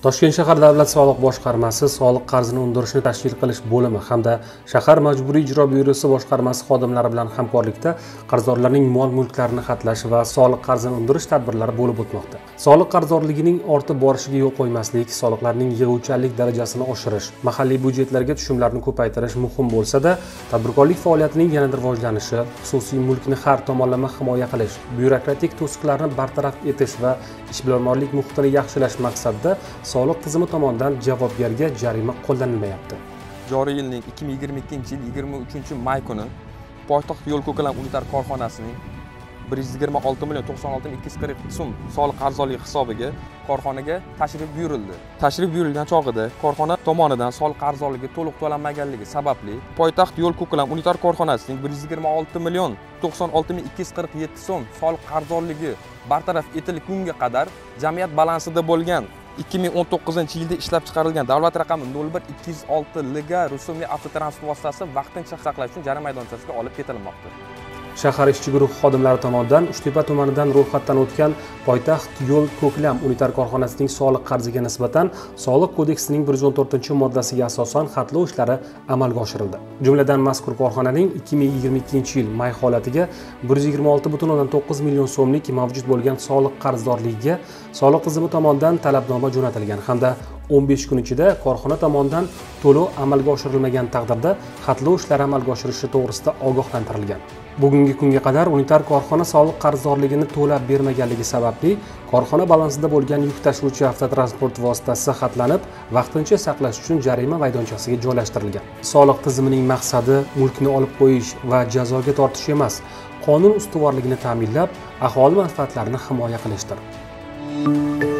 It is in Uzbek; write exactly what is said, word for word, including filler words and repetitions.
Toshkent shahar davlat soliq boshqarmasi soliq qarzini undirishni tashkil qilish bo'limi hamda shahar majburiy ijro byurosi boshqarmasi xodimlari bilan hamkorlikda qarzdorlarning mol-mulklarini xatlash va soliq qarzini undirish tadbirlari bo'lib o'tmoqda. Soliq qarzdorligining ortib borishiga yo'l qo'ymaslik, soliqlarning yig'uvchanlik darajasini oshirish, mahalliy byudjetlarga tushumlarni ko'paytirish muhim bo'lsa-da, tadbirkorlik faoliyatining yanada rivojlanishi, xususiy mulkni har tomonlama himoya qilish, byurokratik to'siqlarni bartaraf etish va ishbilarmonlik muhitini yaxshilash maqsadida soliq tizimi tomonidan javobgarga jarima qo'llanilmayapti. Joriy yilning ikki ming yigirma ikkinchi yil yigirma uchinchi may kuni poytaxt yo'l ko'kalam unitar korxonasining bir yuz yigirma olti million to'qson olti ming ikki yuz qirq so'm soliq qarzdorligi hisobiga korxonaga tashrif buyurildi. Tashrif buyurilgan chog'ida korxona tomonidan soliq qarzdorligi to'liq to'lanmaganligi sababli poytaxt yo'l ko'kalam unitar korxonasining bir yuz yigirma olti million to'qson olti ming ikki yuz qirq yetti so'm soliq qarzdorligi bartaraf etilgunga qadar jamiyat balansida bo'lgan ikki ming o'n to'qqizinchi yilda ishlab chiqarilgan davlat raqami nol bir ikki yuz olti L ga rusumli avtotransport vositasi vaqtincha saqlash uchun jarima maydonchasiga olib ketilmoqda. Shahar ishchi guruhi xodimlari tomonidan Uchtepa tumanidan ro'yxatdan o'tgan poytaxt yo'l ko'klam unitar korxonasining soliq qarziga nisbatan Soliq kodeksining bir yuz o'n to'rtinchi moddasiga asosan xatlov ishlari amalga oshirildi. Jumladan mazkur korxonaning ikki ming yigirma ikkinchi yil may holatiga bir yuz yigirma olti butun o'ndan to'qqiz million so'mlik mavjud bo'lgan soliq qarzdorligiga soliq tizimi tomonidan talabnoma jo'natilgan hamda o'n besh kun ichida korxona tomonidan to'lov amalga oshirilmagan taqdirda xatlov ishlari amalga oshirilishi to'g'risida ogohlantirilgan. Bugungi kunga qadar unitar korxona soliq qarzdorligini to'lab bermaganligi sababli korxona balansida bo'lgan yuk tashuvchi avtotransport vositasi xatlanib, vaqtincha saqlash uchun jarima maydonchasiga joylashtirilgan. Soliq tizimining maqsadi mulkni olib qo'yish va jazoga tortish emas, qonun ustuvorligini ta'minlab, aholi manfaatlarini himoya qilishdir.